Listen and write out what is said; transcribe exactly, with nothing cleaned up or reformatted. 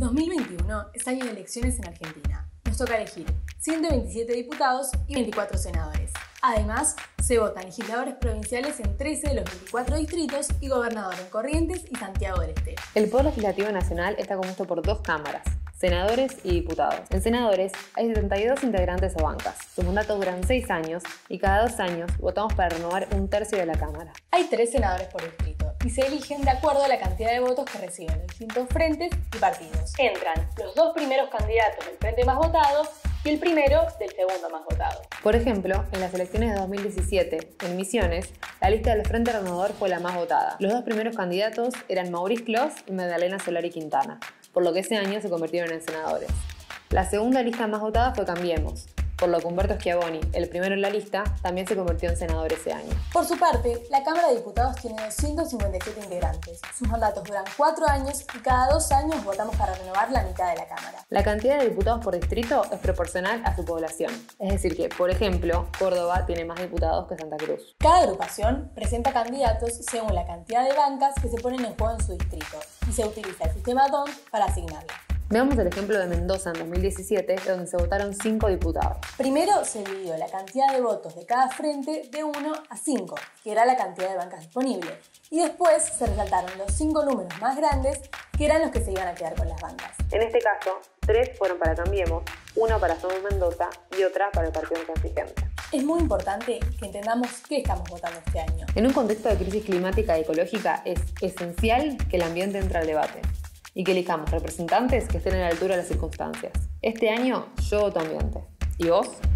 dos mil veintiuno es año de elecciones en Argentina. Nos toca elegir ciento veintisiete diputados y veinticuatro senadores. Además, se votan legisladores provinciales en trece de los veinticuatro distritos y gobernador en Corrientes y Santiago del Estero. El Poder Legislativo Nacional está compuesto por dos cámaras, senadores y diputados. En senadores hay setenta y dos integrantes o bancas. Sus mandatos duran seis años y cada dos años votamos para renovar un tercio de la Cámara. Hay tres senadores por distrito y se eligen de acuerdo a la cantidad de votos que reciben los distintos frentes y partidos. Entran los dos primeros candidatos del frente más votado y el primero del segundo más votado. Por ejemplo, en las elecciones de dos mil diecisiete, en Misiones, la lista del Frente Renovador fue la más votada. Los dos primeros candidatos eran Maurice Clos y Magdalena Solari Quintana, por lo que ese año se convirtieron en senadores. La segunda lista más votada fue Cambiemos, por lo que Humberto Schiavoni, el primero en la lista, también se convirtió en senador ese año. Por su parte, la Cámara de Diputados tiene doscientos cincuenta y siete integrantes. Sus mandatos duran cuatro años y cada dos años votamos para renovar la mitad de la Cámara. La cantidad de diputados por distrito es proporcional a su población. Es decir que, por ejemplo, Córdoba tiene más diputados que Santa Cruz. Cada agrupación presenta candidatos según la cantidad de bancas que se ponen en juego en su distrito y se utiliza el sistema D O N T para asignarla. Veamos el ejemplo de Mendoza en dos mil diecisiete, donde se votaron cinco diputados. Primero se dividió la cantidad de votos de cada frente de uno a cinco, que era la cantidad de bancas disponibles. Y después se resaltaron los cinco números más grandes, que eran los que se iban a quedar con las bancas. En este caso, tres fueron para Cambiemos, uno para Somos Mendoza y otra para el Partido Intransigente. Es muy importante que entendamos qué estamos votando este año. En un contexto de crisis climática y ecológica es esencial que el ambiente entre al debate y que elijamos representantes que estén a la altura de las circunstancias. Este año yo voto ambiente. ¿Y vos?